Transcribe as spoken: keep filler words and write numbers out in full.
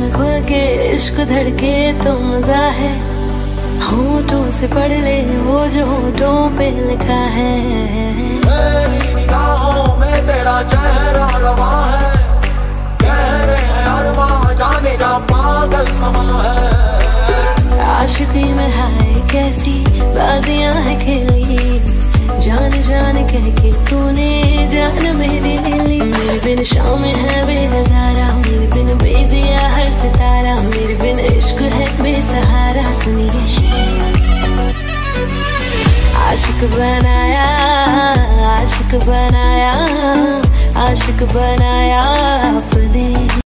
खुल के इश्क धड़के तो मजा है, होठों से पढ़ ले वो जो होठों पे लिखा है। मेरी निगाहों में तेरा चेहरा रवा है, गहरे हैं अरमां जाने जा पागल समा है। आशिकी में हाय कैसी बाजियां है खेली, जान जान कह के तूने जान मेरी ले ली। मेरे बिन शाम है बेनजारा, मेरे बिन बेजिया हर सितारा, मेरे बिन इश्क है बेसहारा। सुनिए आशिक बनाया, आशिक बनाया, आशिक बनाया आपने।